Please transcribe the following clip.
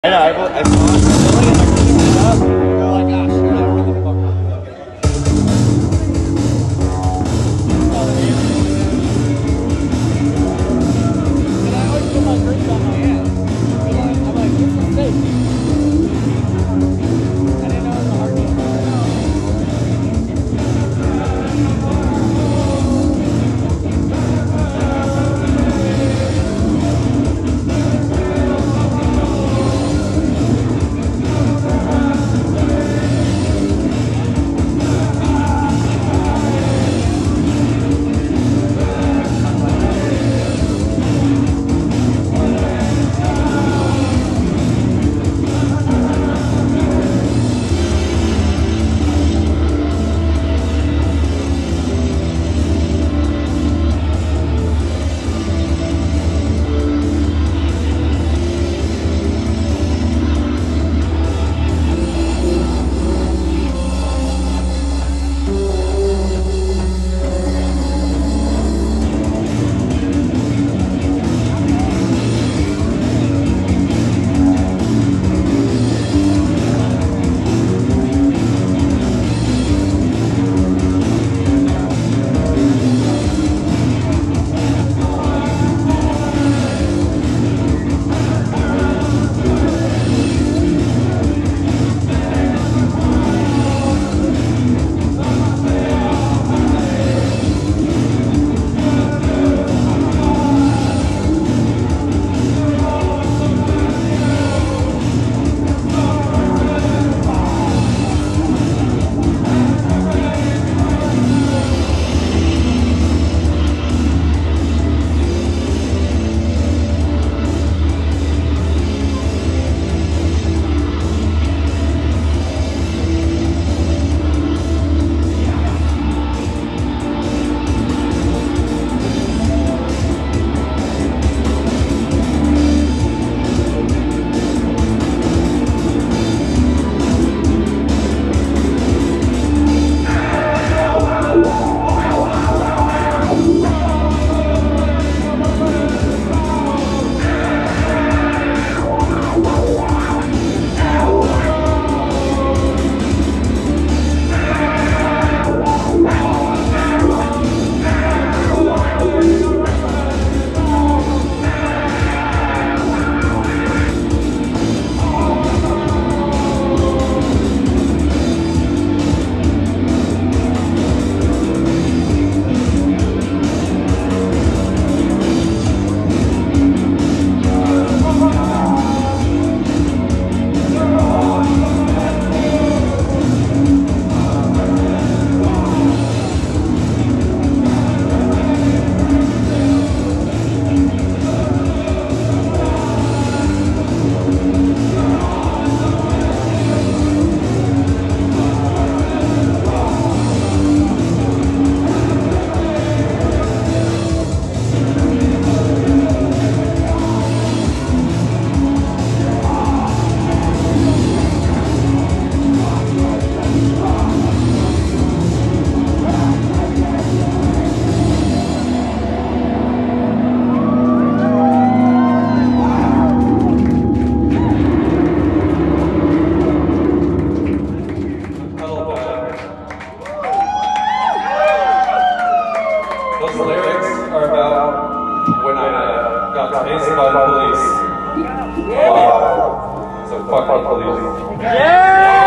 I know, I saw it. They're like, gosh, you're not really the fuck. And I always put my drinks on my hand. I'm like, this is safe. I didn't know it was a hard game. Those lyrics are about when I got chased by the police. Wow. So fuck the police. Yeah!